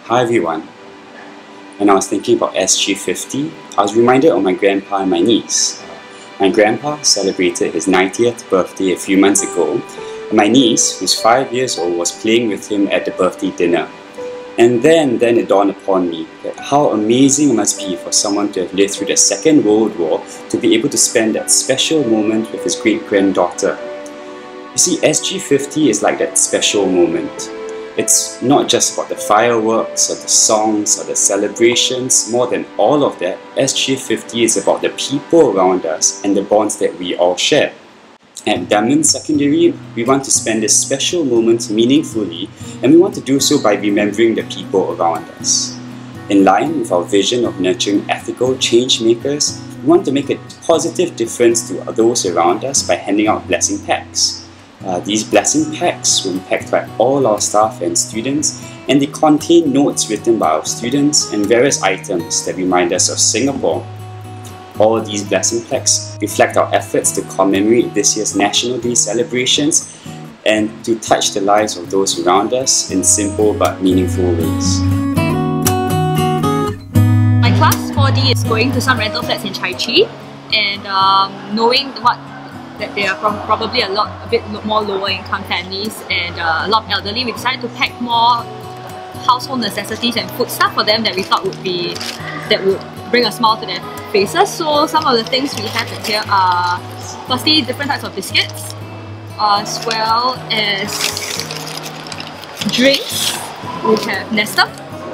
Hi everyone. When I was thinking about SG50, I was reminded of my grandpa and my niece. My grandpa celebrated his 90th birthday a few months ago, and my niece, who's 5 years old, was playing with him at the birthday dinner. And then it dawned upon me that how amazing it must be for someone to have lived through the Second World War to be able to spend that special moment with his great-granddaughter. You see, SG50 is like that special moment. It's not just about the fireworks or the songs or the celebrations. More than all of that, SG50 is about the people around us and the bonds that we all share. At Dunman Secondary, we want to spend this special moment meaningfully, and we want to do so by remembering the people around us. In line with our vision of nurturing ethical change makers, we want to make a positive difference to those around us by handing out blessing packs. These blessing packs will be packed by all our staff and students, and they contain notes written by our students and various items that remind us of Singapore. All these blessing packs reflect our efforts to commemorate this year's National Day celebrations and to touch the lives of those around us in simple but meaningful ways. My class 4D is going to some rental flats in Chai Chee, and knowing that they are probably a bit more lower income families and a lot of elderly, we decided to pack more household necessities and food stuff for them that we thought would bring a smile to their faces. So some of the things we have in here are firstly different types of biscuits, as well as drinks. We have Nesta,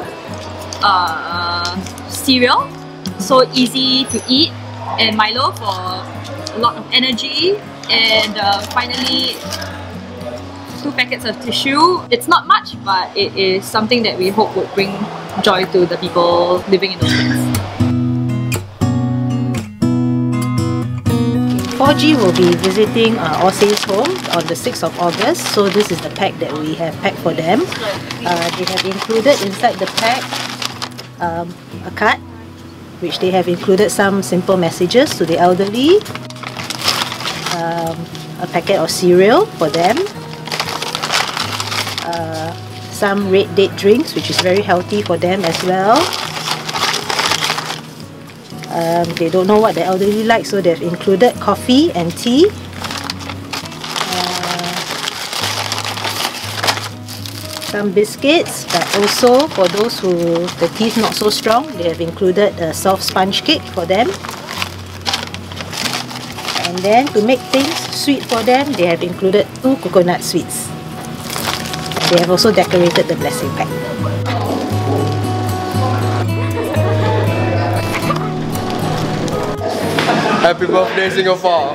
cereal, so easy to eat, and Milo for a lot of energy, and finally 2 packets of tissue. It's not much, but it is something that we hope would bring joy to the people living in those places. 4G will be visiting Ossei's home on the 6th of August, so this is the pack that we have packed for them. They have included inside the pack a card, which they have included some simple messages to the elderly, a packet of cereal for them, some red date drinks, which is very healthy for them as well. They don't know what the elderly like, so they've included coffee and tea. Some biscuits, but also for those who the teeth not so strong, they have included a soft sponge cake for them. And then to make things sweet for them, they have included 2 coconut sweets. They have also decorated the blessing pack. Happy birthday, Singapore!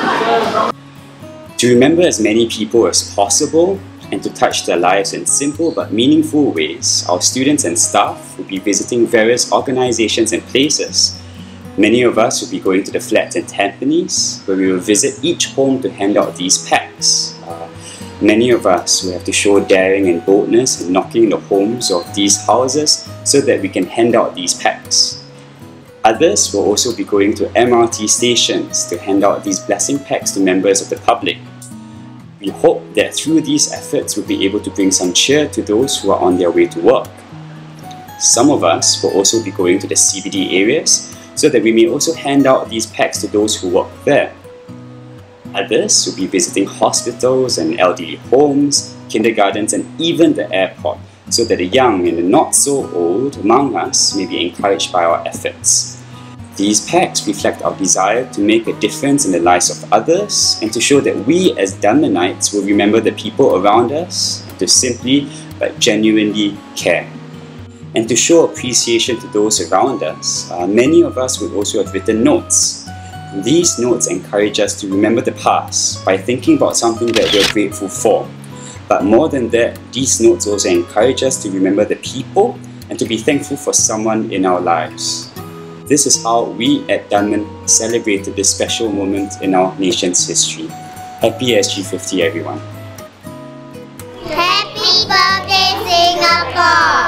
To remember as many people as possible and to touch their lives in simple but meaningful ways, our students and staff will be visiting various organizations and places. Many of us will be going to the flats in Tampines, where we will visit each home to hand out these packs. Many of us will have to show daring and boldness in knocking the homes of these houses so that we can hand out these packs. Others will also be going to MRT stations to hand out these blessing packs to members of the public. We hope that through these efforts we'll be able to bring some cheer to those who are on their way to work. Some of us will also be going to the CBD areas so that we may also hand out these packs to those who work there. Others will be visiting hospitals and elderly homes, kindergartens, and even the airport, so that the young and the not so old among us may be encouraged by our efforts. These packs reflect our desire to make a difference in the lives of others and to show that we as Dunmanites will remember the people around us, to simply but genuinely care. And to show appreciation to those around us, many of us would also have written notes. These notes encourage us to remember the past by thinking about something that we're grateful for. But more than that, these notes also encourage us to remember the people and to be thankful for someone in our lives. This is how we at Dunman celebrated this special moment in our nation's history. Happy SG50 everyone! Happy birthday, Singapore!